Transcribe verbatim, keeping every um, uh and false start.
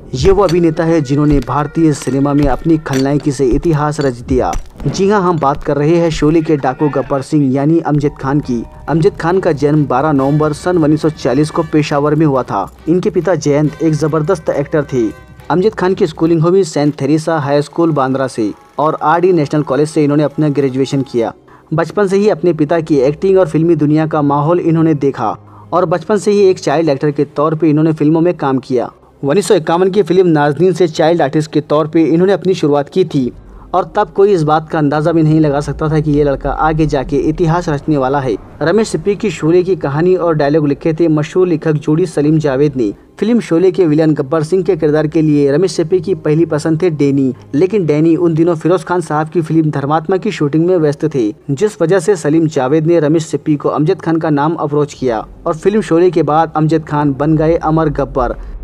ये वो अभिनेता है जिन्होंने भारतीय सिनेमा में अपनी खलनायकी से इतिहास रच दिया। जी हां, हम बात कर रहे हैं शोले के डाकू गब्बर सिंह यानी अमजद खान की। अमजद खान का जन्म बारह नवंबर सन उन्नीस सौ चालीस को पेशावर में हुआ था। इनके पिता जयंत एक जबरदस्त एक्टर थे। अमजद खान की स्कूलिंग हुई Saint Teresa high school Bandra से और आर डी नेशनल कॉलेज से इन्होंने अपना ग्रेजुएशन किया। बचपन से ही अपने पिता की एक्टिंग और फिल्मी दुनिया का माहौल इन्होंने देखा और बचपन से ही एक चाइल्ड एक्टर के तौर पे इन्होंने फिल्मों में काम किया। उन्नीस सौ इक्यावन की फिल्म नाज़नीन से चाइल्ड आर्टिस्ट के तौर पे इन्होंने अपनी शुरुआत की थी और तब कोई इस बात का अंदाजा भी नहीं लगा सकता था कि ये लड़का आगे जाके इतिहास रचने वाला है। रमेश सिप्पी की शोले की कहानी और डायलॉग लिखे थे मशहूर लेखक जोड़ी सलीम जावेद ने। फिल्म शोले के विलन गब्बर सिंह के किरदार के लिए रमेश सिप्पी की पहली पसंद थे डैनी, लेकिन डैनी उन दिनों फिरोज खान साहब की फिल्म धर्मात्मा की शूटिंग में व्यस्त थे, जिस वजह से सलीम जावेद ने रमेश सिप्पी को अमजद खान का नाम अप्रोच किया और फिल्म शोले के बाद अमजद खान बन गए अमर गब्बर।